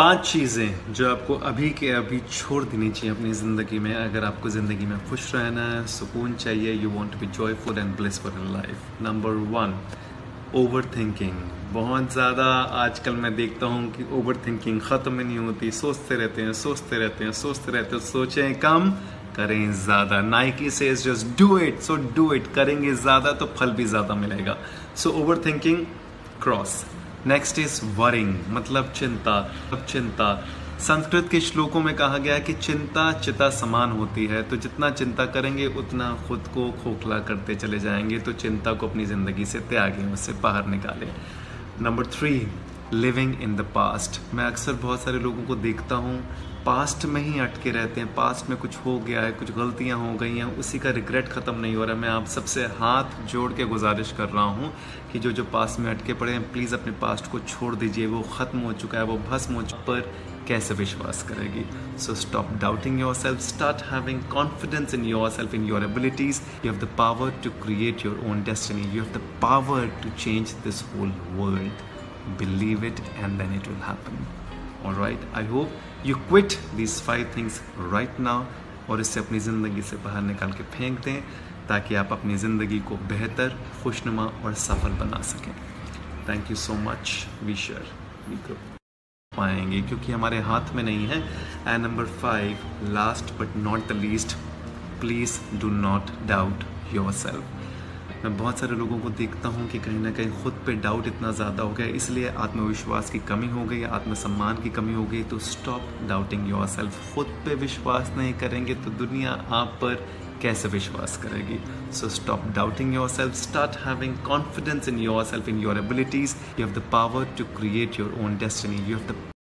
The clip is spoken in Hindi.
5 चीज़ें जो आपको अभी के अभी छोड़ देनी चाहिए अपनी ज़िंदगी में अगर आपको ज़िंदगी में खुश रहना है, सुकून चाहिए, you want to be joyful and blissful in life. Number 1, over thinking. बहुत ज़्यादा आजकल मैं देखता हूँ कि ओवर थिंकिंग ख़त्म ही नहीं होती। सोचते रहते हैं, सोचें कम, करें ज़्यादा। Nike says just do it, so do it. करेंगे ज़्यादा तो फल भी ज़्यादा मिलेगा। So over thinking cross. Next is worrying, मतलब चिंता। संस्कृत के श्लोकों में कहा गया है कि चिंता चिता समान होती है, तो जितना चिंता करेंगे उतना खुद को खोखला करते चले जाएंगे। तो चिंता को अपनी जिंदगी से त्यागें, उससे बाहर निकालें। Number 3, living in the past. मैं अक्सर बहुत सारे लोगों को देखता हूँ पास्ट में ही अटके रहते हैं। पास्ट में कुछ हो गया है, कुछ गलतियां हो गई हैं, उसी का रिग्रेट ख़त्म नहीं हो रहा। मैं आप सबसे हाथ जोड़ के गुजारिश कर रहा हूँ कि जो पास्ट में अटके पड़े हैं, प्लीज़ अपने पास्ट को छोड़ दीजिए। वो ख़त्म हो चुका है, वो भस्म हो चुका पर कैसे विश्वास करेगी। So stop doubting yourself, start having confidence in yourself, in your abilities. You have the power to create your own destiny, you have the power to change this whole world. Believe it and then it will happen. Alright, I hope you quit these 5 things right now और इससे अपनी ज़िंदगी से बाहर निकाल के फेंक दें ताकि आप अपनी ज़िंदगी को बेहतर, खुशनुमा और सफल बना सकें। Thank you so much. We share we पाएंगे क्योंकि हमारे हाथ में नहीं है। And number 5, last but not the least, please do not doubt yourself. मैं बहुत सारे लोगों को देखता हूँ कि कहीं ना कहीं खुद पे डाउट इतना ज़्यादा हो गया, इसलिए आत्मविश्वास की कमी हो गई, आत्मसम्मान की कमी हो गई। तो स्टॉप डाउटिंग योर सेल्फ। खुद पे विश्वास नहीं करेंगे तो दुनिया आप पर कैसे विश्वास करेगी। So stop doubting yourself, start having confidence in yourself, in your abilities. You have the power to create your own destiny, you have the